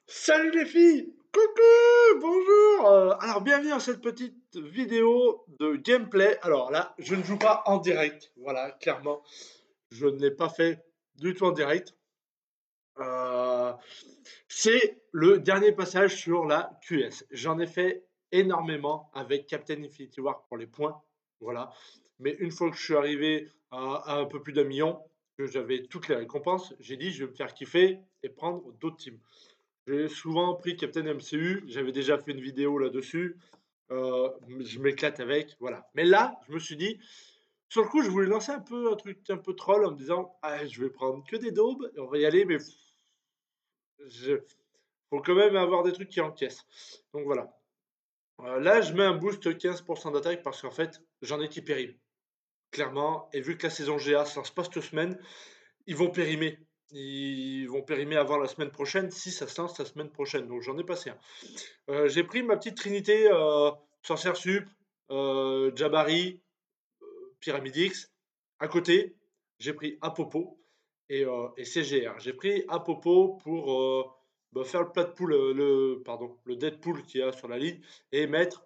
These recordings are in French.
Salut les filles! Coucou! Bonjour! Alors bienvenue dans cette petite vidéo de gameplay. Alors là, je ne joue pas en direct. Voilà, clairement, je ne l'ai pas fait du tout en direct. Euh, c'est le dernier passage sur la QS. J'en ai fait énormément avec Captain Infinity War pour les points. Voilà. Mais une fois que je suis arrivé à un peu plus d'un million, que j'avais toutes les récompenses, j'ai dit je vais me faire kiffer et prendre d'autres teams. J'ai souvent pris Captain MCU, j'avais déjà fait une vidéo là-dessus, je m'éclate avec, voilà. Mais là, je me suis dit, sur le coup, je voulais lancer un peu un truc un peu troll en me disant, ah, je vais prendre que des daubes, et on va y aller, mais je, faut quand même avoir des trucs qui encaissent. Donc voilà. Là, je mets un boost 15% d'attaque parce qu'en fait, j'en ai qui périment, clairement. Et vu que la saison GA ça se passe cette semaine, ils vont périmer. Ils vont périmer avant la semaine prochaine, si ça se lance la semaine prochaine. Donc j'en ai passé un. J'ai pris ma petite trinité Sorcière Sup, Jabari, Pyramidix. À côté, j'ai pris Apopo et CGR. J'ai pris Apopo pour faire le plat de poule, le Deadpool qu'il y a sur la ligne et mettre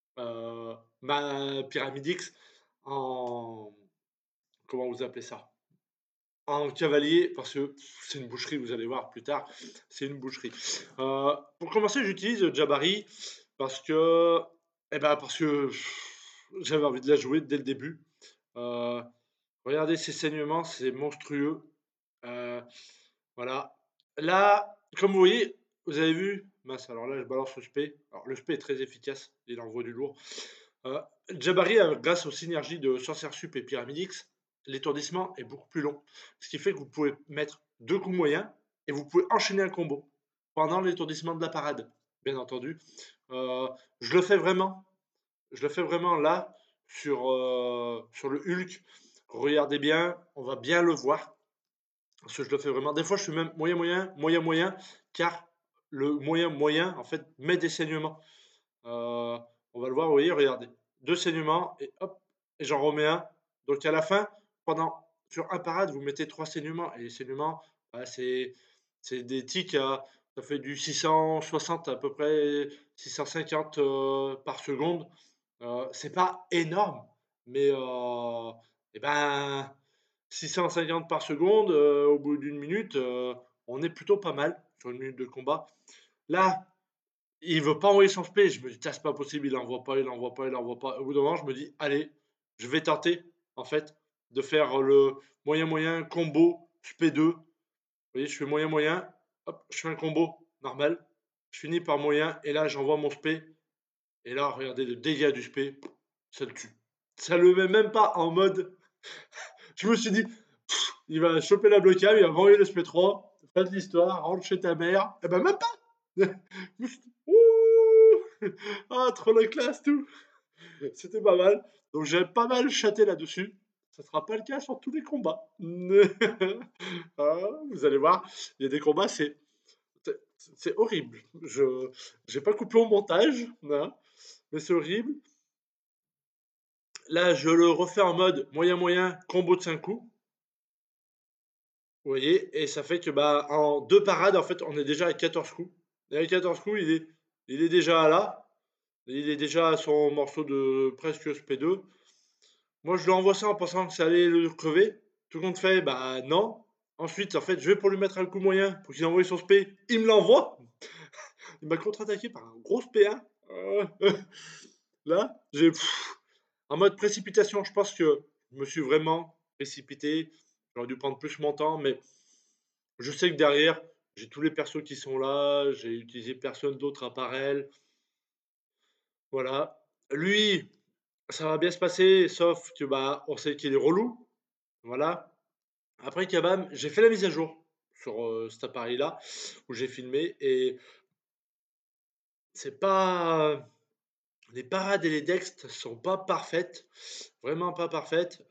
ma Pyramidix en. Comment vous appelez ça? En cavalier, parce que c'est une boucherie, vous allez voir plus tard, c'est une boucherie. Pour commencer, j'utilise Jabari parce que, parce que j'avais envie de la jouer dès le début. Euh, Regardez ses saignements, c'est monstrueux. Euh, voilà. Là, comme vous voyez, vous avez vu, mince, alors là, je balance le spé. Alors, le spé est très efficace, il envoie du lourd. Euh, Jabari, grâce aux synergies de Sorcerer Sup et Pyramidix, l'étourdissement est beaucoup plus long. Ce qui fait que vous pouvez mettre deux coups moyens et vous pouvez enchaîner un combo pendant l'étourdissement de la parade, bien entendu. Euh, je le fais vraiment. Je le fais vraiment là, sur le Hulk. Regardez bien, on va bien le voir. Parce que je le fais vraiment. Des fois, je suis même moyen, moyen, moyen, moyen, car le moyen, moyen, en fait, met des saignements. Euh, on va le voir, vous voyez, regardez. Deux saignements, et hop, et j'en remets un. Donc à la fin, sur un parade, vous mettez trois saignements. Et les saignements, bah, c'est des tics, ça fait du 660 à peu près, 650 par seconde. C'est pas énorme, mais eh ben, 650 par seconde, au bout d'une minute, on est plutôt pas mal sur une minute de combat. Là, il veut pas envoyer son spé. Je me dis, c'est pas possible, il envoie pas, il envoie pas, il envoie pas. Au bout d'un moment, je me dis, allez, je vais tenter, en fait, de faire le moyen-moyen combo spé 2. Vous voyez, je fais moyen-moyen, hop, je fais un combo normal. Je finis par moyen, et là, j'envoie mon spé. Et là, regardez le dégât du spé, ça le tue. Ça le met même pas en mode. Je me suis dit, il va choper la blocade, il va m'envoyer le spé 3. Fin de l'histoire, rentre chez ta mère. Eh ben, même pas. Ouh, ah, trop la classe, tout. C'était pas mal. Donc j'ai pas mal chaté là-dessus. Ça sera pas le cas sur tous les combats. Ah, vous allez voir, il y a des combats, c'est horrible. Je j'ai pas coupé au montage, hein, mais c'est horrible. Là, je le refais en mode moyen-moyen, combo de 5 coups. Vous voyez, et ça fait que bah en deux parades, en fait, on est déjà à 14 coups. Et avec 14 coups, il est déjà là. Il est déjà à son morceau de presque SP2. Moi, je lui envoie ça en pensant que ça allait le crever. Tout compte fait, bah non. Ensuite, en fait, je vais pour lui mettre un coup moyen pour qu'il envoie son spé. Il me l'envoie. Il m'a contre-attaqué par un gros SP1. Là, en mode précipitation, je pense que je me suis vraiment précipité. J'aurais dû prendre plus mon temps, mais je sais que derrière, j'ai tous les persos qui sont là. J'ai utilisé personne d'autre à part elle. Voilà. Lui, ça va bien se passer, sauf que bah on sait qu'il est relou. Voilà. Après Kabam, j'ai fait la mise à jour sur cet appareil-là où j'ai filmé et c'est pas les parades et les dextes sont pas parfaites, vraiment pas parfaites.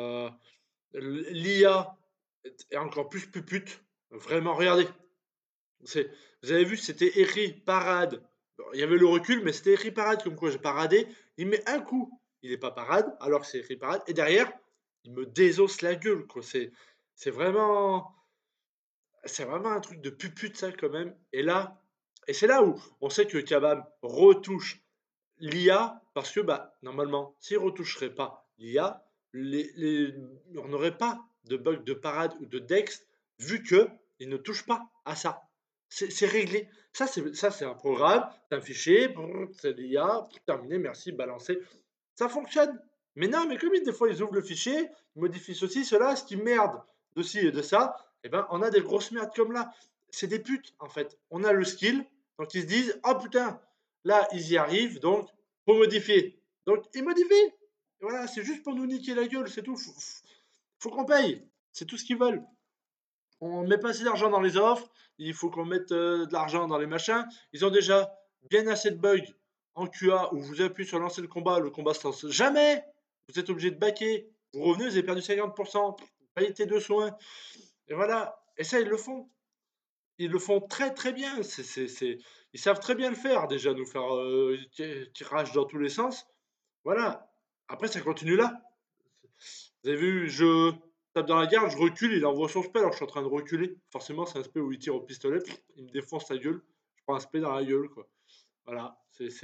L'IA est encore plus pupute, vraiment. Regardez, c'est vous avez vu, c'était écrit parade. Bon, il y avait le recul, mais c'était écrit parade comme quoi j'ai paradé. Il met un coup, il est pas parade, alors que c'est écrit parade. Et derrière, il me désosse la gueule, quoi. C'est vraiment. C'est vraiment un truc de pupute ça quand même. Et là, Et c'est là où on sait que Kabam retouche l'IA parce que, bah, normalement, s'il retoucherait pas l'IA, on n'aurait pas de bug de parade ou de Dex vu que il ne touche pas à ça. C'est réglé. Ça, c'est un programme, c'est un fichier, brrr, c'est l'IA, terminé, merci, balancé. Ça fonctionne. Mais non, mais comme des fois ils ouvrent le fichier, ils modifient ceci, cela, ce qui merde de ci et de ça, et ben on a des grosses merdes comme là. C'est des putes en fait. On a le skill, donc ils se disent oh putain, là ils y arrivent, donc faut modifier. Donc ils modifient. Et voilà, c'est juste pour nous niquer la gueule, c'est tout. Faut qu'on paye. C'est tout ce qu'ils veulent. On met pas assez d'argent dans les offres, il faut qu'on mette de l'argent dans les machins. Ils ont déjà bien assez de bugs en QA où vous appuyez sur lancer le combat se lance jamais. Vous êtes obligé de baquer. Vous revenez, vous avez perdu 50%. Qualité de soins. Et voilà. Et ça, ils le font. Ils le font très très bien. Ils savent très bien le faire déjà, nous faire tirage dans tous les sens. Voilà. Après, ça continue là. Vous avez vu, je tape dans la garde, je recule, il envoie son spell alors que je suis en train de reculer. Forcément, c'est un spell où il tire au pistolet, il me défonce la gueule. Je prends un spell dans la gueule, quoi. Voilà,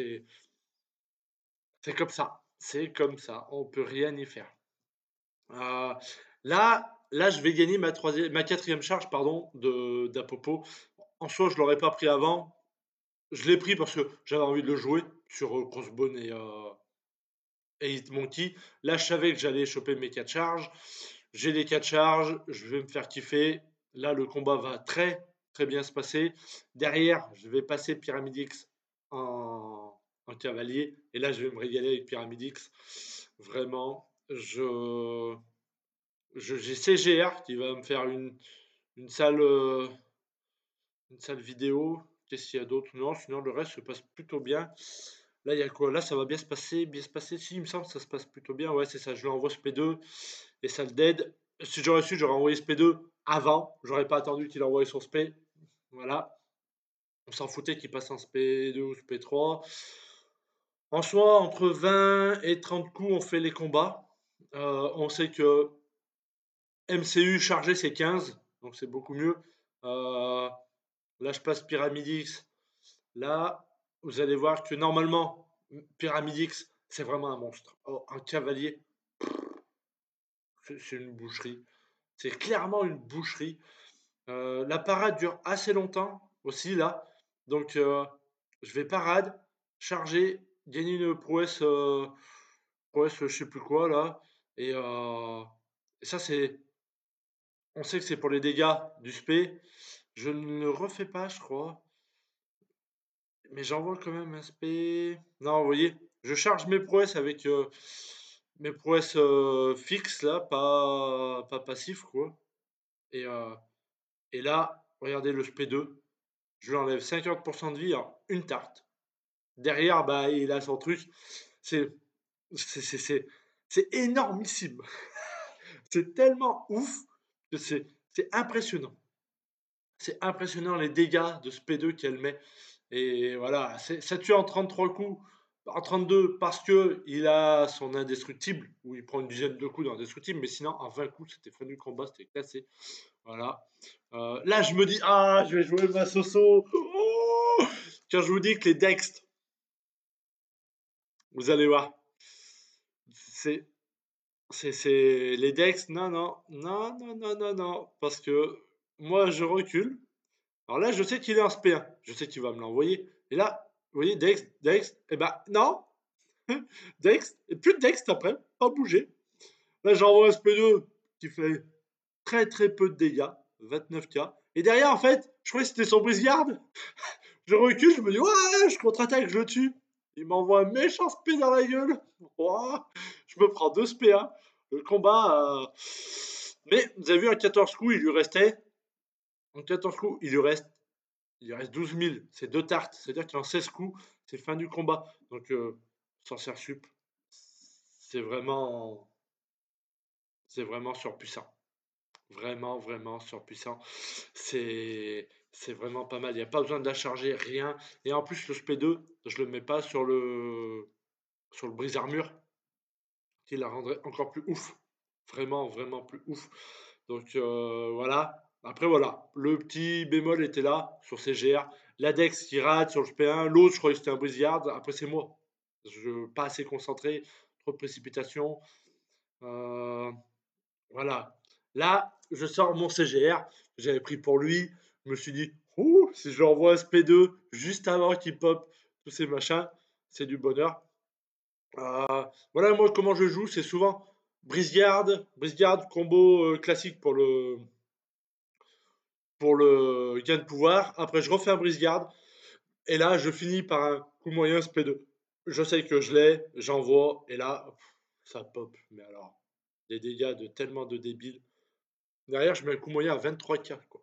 c'est comme ça. C'est comme ça. On peut rien y faire. Euh, là, je vais gagner ma quatrième charge, pardon, d'Apopo. En soi, je l'aurais pas pris avant. Je l'ai pris parce que j'avais envie de le jouer sur Crossbone et Hitmonkey. Là, je savais que j'allais choper mes 4 charges. J'ai les 4 charges, je vais me faire kiffer. Là, le combat va très très bien se passer. Derrière, je vais passer Pyramidix en cavalier. Et là, je vais me régaler avec Pyramidix. Vraiment, j'ai CGR qui va me faire une salle, une salle vidéo. Qu'est-ce qu'il y a d'autre? Non, sinon le reste se passe plutôt bien. Là, il y a quoi? Là, ça va bien se passer, bien se passer. Si, il me semble que ça se passe plutôt bien. Ouais, c'est ça. Je lui envoie ce P2 et ça le dead. Si j'aurais su, j'aurais envoyé ce P2 avant. J'aurais pas attendu qu'il envoie son SP. Voilà. On s'en foutait qu'il passe en SP2 ou SP3. En soi, entre 20 et 30 coups, on fait les combats. On sait que MCU chargé, c'est 15. Donc, c'est beaucoup mieux. Euh, Là, je passe Pyramidix. Là, vous allez voir que normalement, Pyramidix, c'est vraiment un monstre. Oh, un cavalier, c'est une boucherie. C'est clairement une boucherie. La parade dure assez longtemps aussi, là. Donc, je vais parade, charger, gagner une prouesse, je sais plus quoi, là. Et ça, c'est. On sait que c'est pour les dégâts du spé. Je ne le refais pas, je crois. Mais j'envoie quand même un spé. Non, vous voyez, je charge mes prouesses avec mes prouesses fixes là, pas passifs quoi. Et, euh, et là, regardez le spé 2, je lui enlève 50% de vie en une tarte. Derrière, bah, il a son truc. C'est, c'est, c'est, c'est, c'est énormissime. C'est tellement ouf que c'est impressionnant. C'est impressionnant les dégâts de ce P2 qu'elle met. Et voilà, ça tue en 33 coups, en 32 parce que il a son indestructible, où il prend une dizaine de coups d'indestructible, mais sinon en 20 coups c'était fin du combat, c'était cassé. Voilà. Là je me dis, ah, je vais jouer ma Soso. Oh, quand je vous dis que les Dex, vous allez voir, c'est, les Dex, non, non, non, non, non, non, non, parce que moi je recule. Alors là, je sais qu'il est en SP1. Je sais qu'il va me l'envoyer. Et là, vous voyez, Dex, eh ben non, Dex, et plus de Dex après, pas bouger. Là, j'envoie un SP2 qui fait très très peu de dégâts, 29k. Et derrière, en fait, je croyais que c'était son brise-garde. Je recule, je me dis, ouais, je contre-attaque, je le tue. Il m'envoie un méchant SP dans la gueule. Ouah, je me prends 2 SP1. Le combat. Mais vous avez vu, en 14 coups, il lui restait. En 14 coups, il lui reste 12 000, c'est deux tartes. C'est-à-dire qu'en 16 coups, c'est fin du combat. Donc, sorcière sup, c'est vraiment, c'est vraiment surpuissant. Vraiment, vraiment surpuissant. C'est vraiment pas mal. Il n'y a pas besoin de la charger, rien. Et en plus, le SP2, je le mets pas sur le brise-armure, qui la rendrait encore plus ouf. Vraiment, vraiment plus ouf. Donc, voilà. Après voilà, le petit bémol était là sur CGR, l'Adex qui rate sur le P1, l'autre je croyais que c'était un brise-garde, après c'est moi. Je pas assez concentré, trop de précipitation. Euh, voilà. Là, je sors mon CGR, j'avais pris pour lui, je me suis dit, ouh, si je lui envoie un SP2 juste avant qu'il pop tous ces machins, c'est du bonheur. Voilà, moi comment je joue, c'est souvent brise-garde, combo classique pour le gain de pouvoir. Après, je refais un brise-garde. Et là, je finis par un coup moyen SP2. Je sais que je l'ai, j'envoie. Et là, ça pop. Mais alors, des dégâts de tellement de débiles. Derrière, je mets un coup moyen à 23K, quoi.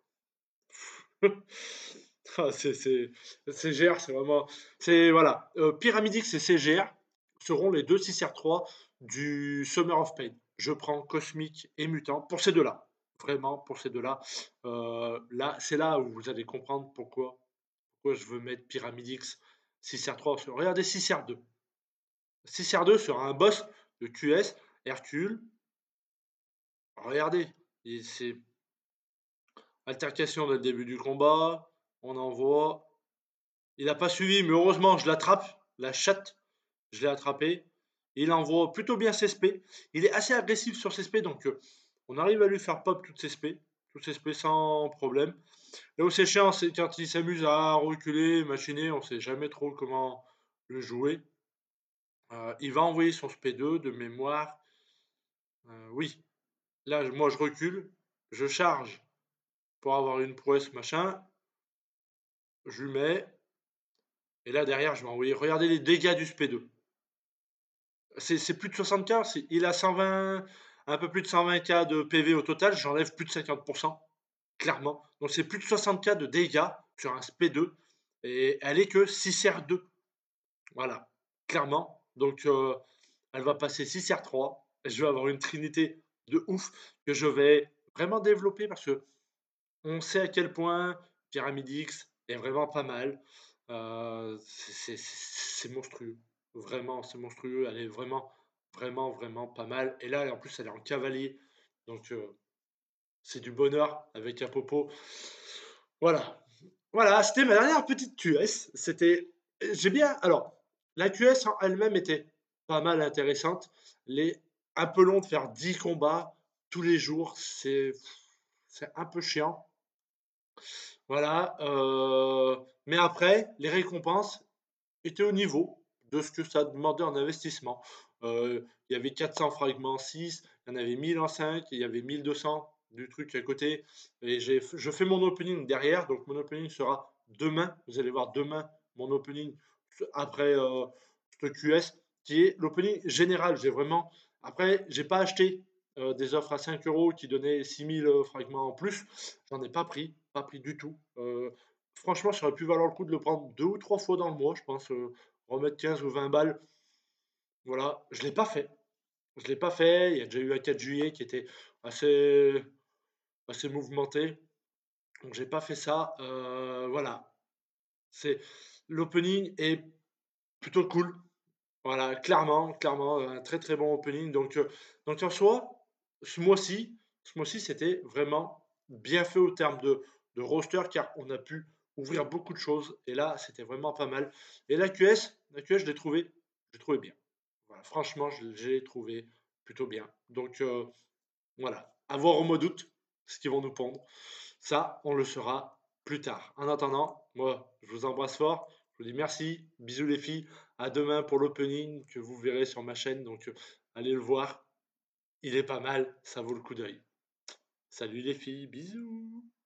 Ah, CGR, c'est vraiment. C'est, voilà. Pyramidix et CGR seront les deux 6R3 du Summer of Pain. Je prends Cosmic et Mutant pour ces deux-là. Vraiment, pour ces deux-là. Là, c'est là où vous allez comprendre pourquoi je veux mettre Pyramidix 6R3. Regardez 6R2. 6R2 sera un boss de QS, Hercule. Regardez, c'est altercation dès le début du combat. On envoie. Il n'a pas suivi, mais heureusement, je l'attrape. La chatte, je l'ai attrapé. Il envoie plutôt bien ses SP. Il est assez agressif sur ses SP, donc on arrive à lui faire pop toutes ses SP. Toutes ses SP sans problème. Là où c'est chiant, c'est quand il s'amuse à reculer, machiner, on sait jamais trop comment le jouer. Il va envoyer son SP2 de mémoire. Oui, là, moi je recule, je charge pour avoir une prouesse machin, je lui mets, et là derrière je vais envoyer. Regardez les dégâts du SP2. C'est plus de 60K, il a 120, un peu plus de 120K de PV au total, j'enlève plus de 50%, clairement. Donc c'est plus de 60K de dégâts sur un SP2, et elle est que 6R2. Voilà, clairement. Donc elle va passer 6R3, et je vais avoir une trinité de ouf que je vais vraiment développer parce que on sait à quel point Pyramidix est vraiment pas mal. C'est monstrueux. Vraiment, c'est monstrueux. Elle est vraiment, vraiment, vraiment pas mal. Et là, en plus, elle est en cavalier. Donc, c'est du bonheur avec un popo. Voilà. Voilà, c'était ma dernière petite QS. J'ai bien. Alors, la QS en elle-même était pas mal intéressante. Les, un peu long de faire 10 combats tous les jours. C'est un peu chiant. Voilà, mais après, les récompenses étaient au niveau de ce que ça demandait en investissement. Il y avait 400 fragments 6, il y en avait 1000 en 5, il y avait 1200 du truc à côté. Et je fais mon opening derrière, donc mon opening sera demain. Vous allez voir demain mon opening après ce QS, qui est l'opening général. J'ai vraiment. Après, j'ai pas acheté des offres à 5 euros qui donnaient 6000 fragments en plus. J'en ai pas pris du tout. Franchement, ça aurait pu valoir le coup de le prendre 2 ou 3 fois dans le mois, je pense. Remettre 15 ou 20 balles. Voilà, je l'ai pas fait. Je l'ai pas fait. Il y a déjà eu un 4 juillet qui était assez, assez mouvementé. Donc j'ai pas fait ça. Voilà. C'est L'opening est plutôt cool. Voilà, clairement, clairement, un très très bon opening. Donc en soi, ce mois-ci, c'était vraiment bien fait au terme de roster car on a pu ouvrir beaucoup de choses. Et là, c'était vraiment pas mal. Et la QS, je l'ai trouvé bien. Voilà, franchement, j'ai trouvé plutôt bien. Donc voilà, à voir au mois d'août ce qu'ils vont nous pondre. Ça, on le saura plus tard. En attendant, moi, je vous embrasse fort. Je vous dis merci. Bisous les filles. À demain pour l'opening que vous verrez sur ma chaîne. Donc, allez le voir. Il est pas mal. Ça vaut le coup d'œil. Salut les filles. Bisous.